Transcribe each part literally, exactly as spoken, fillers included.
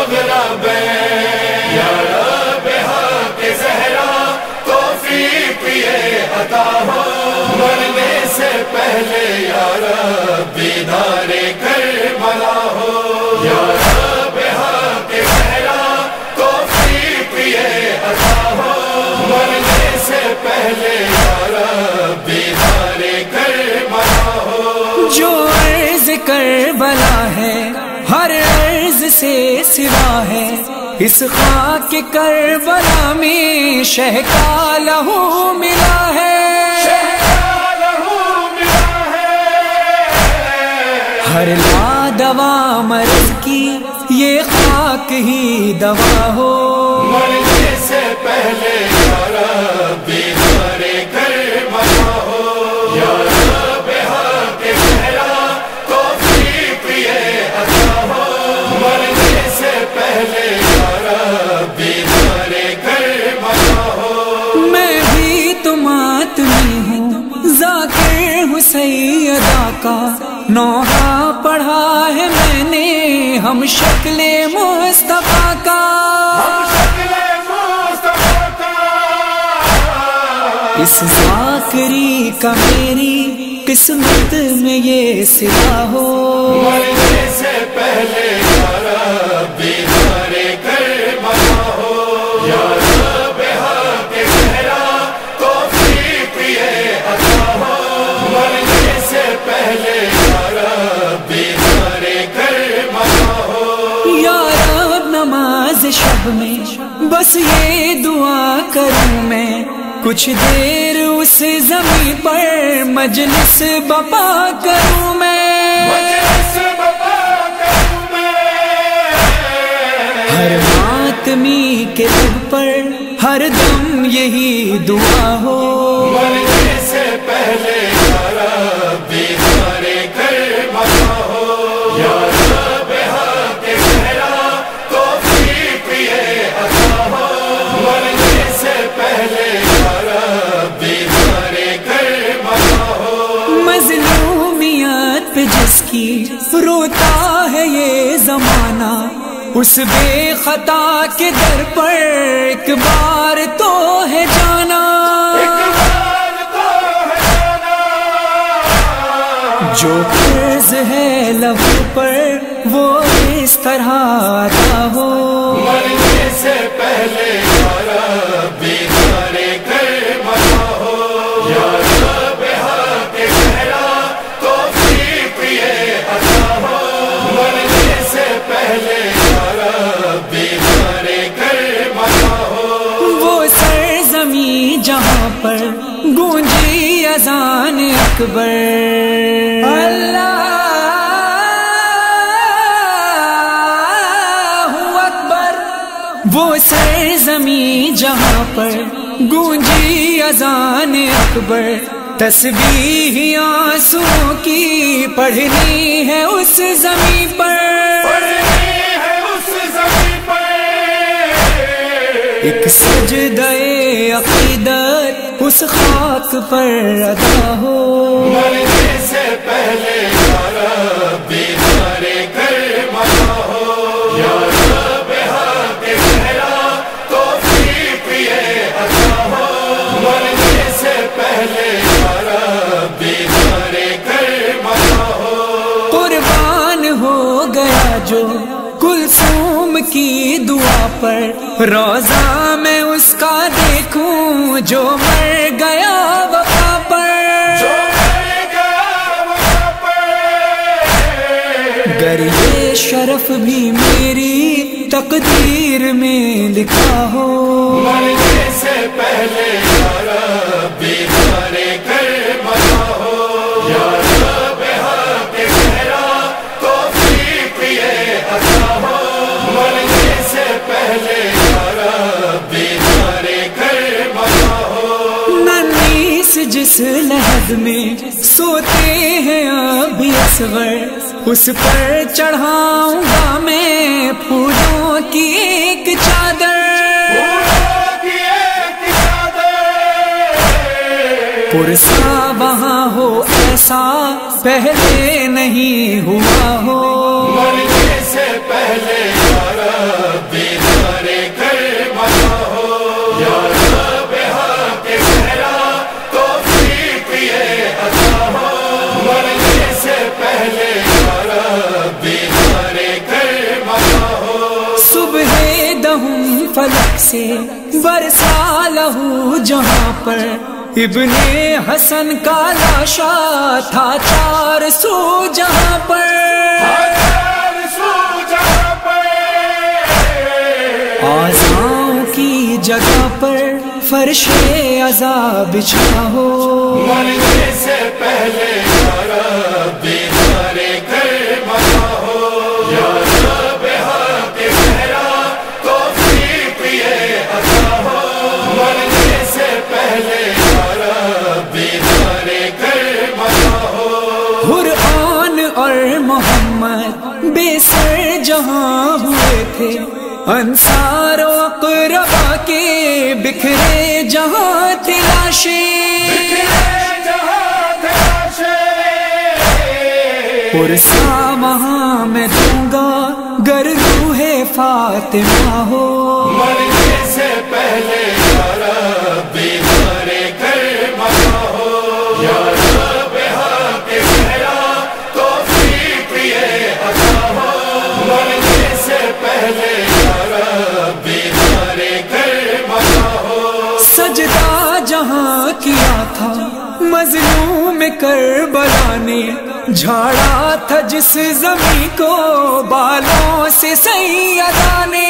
مغربے یا رب حق زہرا توفیق یہ عطا ہو، مرنے سے پہلے یا رب دیدار کربلا ہو، یا رب حق زہرا توفیق یہ عطا ہو، مرنے سے پہلے یا رب دیدار کربلا ہو۔ جو عرض کربلا ہے ہر عرض سے سوا ہے، اس خاک کربلا میں شہ کا لہو ملا ہے، ہر لا دوا مرض کی یہ خاک ہی دوا ہو، مرنے سے پہلے یا رب دیدار کربلا ہو، یا رب حق زہرا توفیق یہ عطا ہو، مرنے سے پہلے یا رب دیدار کربلا ہو۔ میں بھی تو ماتمی ہوں، ذاکر ہوں سیدہ کا، نوحہ پڑھا ہے میں نے ہم شکل مصطفیٰ کا، اس ذاکری کا میری قسمت میں یہ صلہ ہو، مرنے سے پہلے یا رب دیدار کربلا ہو، یا رب حق زہرا توفیق یہ عطا ہو، مرنے سے پہلے یا رب دیدار کربلا ہو۔ یا رب نماز شب میں بس یہ دعا کروں میں، کچھ دیر اس زمین پر مجلس بپا کروں میں، مجلس بپا کروں میں، ہر ماتمی کے لب پر ہر دم یہی دعا ہو، مرنے سے پہلے یا رب دیدار کربلا ہو، یا رب حق زہرا توفیق یہ عطا ہو، مرنے سے پہلے یا رب دیدار کربلا ہو۔ مظلومیت پہ جس کی روتا ہے یہ زمانہ، اس بے خطا کے در پر ایک بار تو ہے جانا، جو قرض ہے لب پر وہ اس طرح ادا ہو، مرنے سے پہلے یا رب دیدار کربلا ہو، یا رب حق زہرا توفیق یہ عطا ہو، مرنے سے پہلے یا رب دیدار کربلا ہو۔ وہ سرزمین جہاں پر گونجی اذان اکبر، اللہ اکبر، وہ سرزمین جہاں پر گونجی اذان اکبر، تسبیح آنسوؤں کی پڑھنی ہے اس زمین پر، ایک سجدہ عقیدت اس خاک پر ادا ہو، مرنے سے پہلے یا رب دیدار کربلا ہو، یا رب حق زہرا توفیق یہ عطا ہو، مرنے سے پہلے یا رب دیدار کربلا ہو۔ قربان ہو گیا جو کلثوم کی دعا پر، روزہ میں اس کا دیکھوں جو مر گیا وفا پر، گر یہ شرف بھی میری تقدیر میں لکھا ہو، مرنے سے پہلے یا رب دیدار کربلا ہو، یا رب حق زہرا توفیق یہ عطا ہو، مرنے سے پہلے یا رب دیدار کربلا ہو۔ ننیس جس لحد میں سوتے ہیں ابھی اصغر، اس پر چڑھاؤں گا میں پھولوں کی ایک چادر، پرسا وہاں ہو ایسا پہلے نہیں ہوا ہو، مرنے سے پہلے یا رب سے برسا لہو جہاں پر، ابن حسن کا لاشا تھا چار سو جہاں پر، آزاؤں کی جگہ پر فرش عذاب بچھا ہو، مرنے سے پہلے یا رب بیدار کربلا ہو، یا رب حق صحرا توفیق یہ عطا ہو، مرنے سے پہلے یا رب بیدار کربلا ہو۔ قرآن اور محمد بے سر جہاں ہوئے تھے، انصار و اقربا کے بکھرے جہاں تھی لاشیں، پرسا وہاں میں دوں گا گر روح فاطمہ ہو، مرنے سے پہلے یا رب بیدار کربلا ہو، یا رب حق صحرا توفیق یہ عطا ہو، مرنے سے پہلے سجدہ جہاں کیا تھا مظلوم کربلا نے، جھاڑا تھا جس زمین کو بالوں سے سیدہ نے،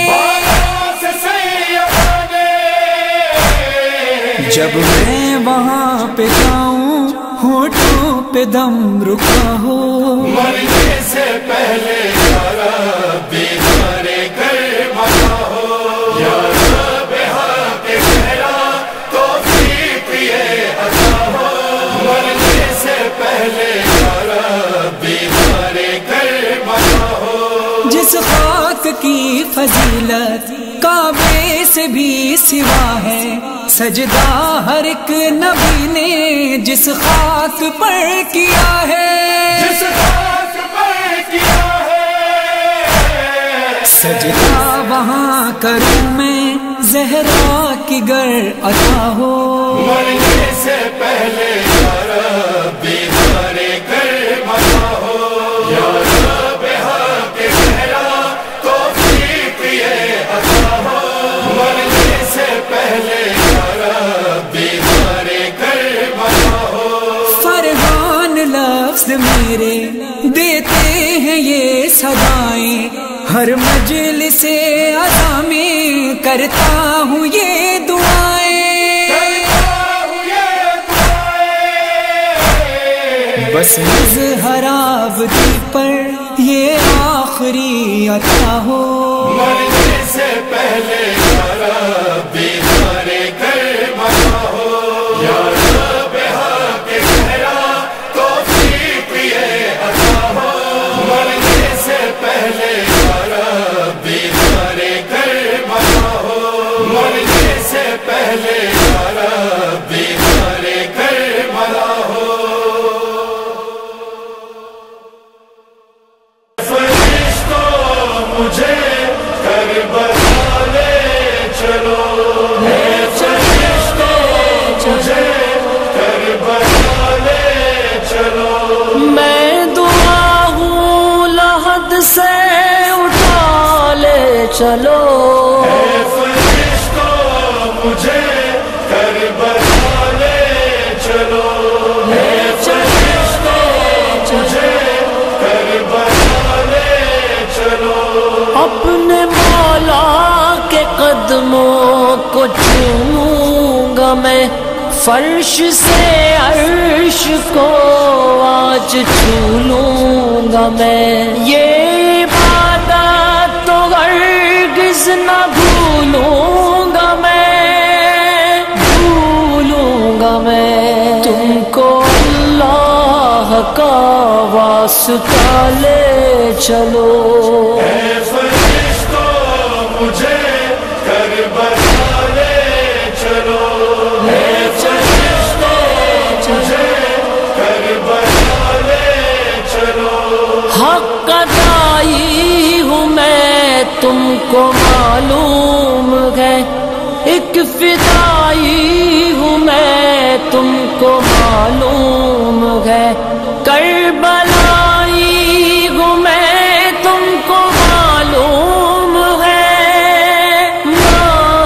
جب میں وہاں پہ جاؤں ہونٹوں پہ دم رکا ہو، مرنے سے پہلے یا رب بیدار کربلا ہو، یا رب حق صحرا توفیق یہ عطا ہو، مرنے سے پہلے یا رب بیدار کربلا ہو۔ جس خاک کی فضیلت کعبے سے بھی سوا ہے، سجدہ ہر ایک نبی نے جس خاک پر کیا ہے، جس خاک پر کیا ہے، سجدہ وہاں کروں میں زہرا کی گر عطا ہو، مرنے سے پہلے یا رب بیدار کربلا ہو، یا رب حق صحرا توفیق یہ عطا ہو، مرنے سے پہلے یا رب بیدار کربلا ہو۔ فرحان لفظ میرے دیتے ہیں یہ صدائیں، ہر مجلس عزا میں کرتا ہوں یہ دعائیں، بس مظہر آبدی پر یہ آخری عطا ہو، مرنے سے پہلے یا رب بیدار کربلا ہو، یا رب حق صحرا توفیق یہ عطا ہو، مرنے سے پہلے یا رب بیدار کربلا ہو، مرنے سے پہلے یا رب بیدار کربلا ہو۔ فرشتوں مجھے کربلا لے چلو، فرشتوں مجھے کربلا لے چلو، میں دعا ہوں لحد سے اٹھا لے چلو، فرشتوں مجھے کربلا لے چلو، فرشتوں مجھے کربلا لے چلو، اپنے مولا کے قدموں کو چوموں گا میں، فرش سے عرش کو آج چھو لوں گا میں، یہ عبادت تو ہرگز نہ بھولوں گا میں، بھولوں گا میں، تم کو اللہ کا واسطہ لے چلو، فرشتوں مجھے کربلا لے چلو، فرشتوں مجھے کربلا لے چلو، حق ادائی ہوں میں تم کو معلوم ہے، ایک فدائی ہوں میں تم کو معلوم ہے، کربلائی ہوں میں تم کو معلوم ہے،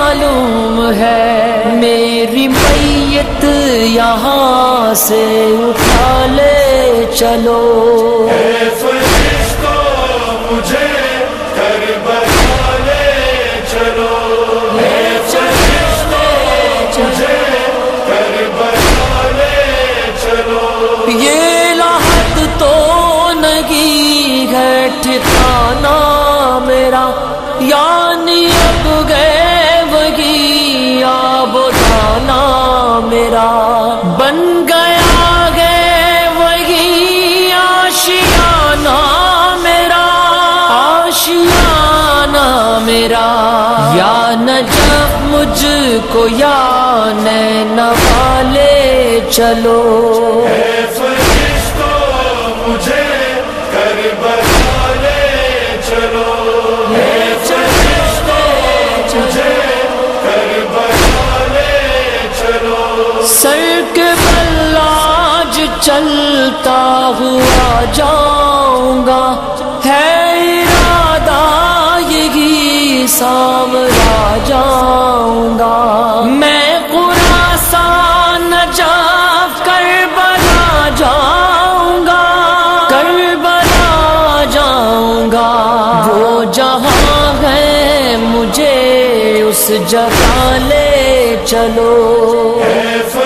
وہاں سے اٹھا لے چلو. اے فرشتوں مجھے کربلا لے چلو. اے فرشتوں مجھے کربلا لے چلو. یہ لحد تو نہیں ہے ٹھکانا میرا، یعنی اب گئے وہی آب و دانا میرا. بن گیا ہے وہی آشیانہ میرا، آشیانہ میرا. یا نجف مجھ کو یا نینوا لے چلو. اے فرشتوں مجھے کربلا لے چلو. اے فرشتوں مجھے کربلا لے چلو. سر کے بل آج چلتا ہوا جاؤں گا، ہے ارادہ یہی سامرا جاؤں گا. میں خراسان نجف کربلا جاؤں گا، کربلا جاؤں گا. وہ جہاں ہے مجھے اس جگہ لے چلو. اے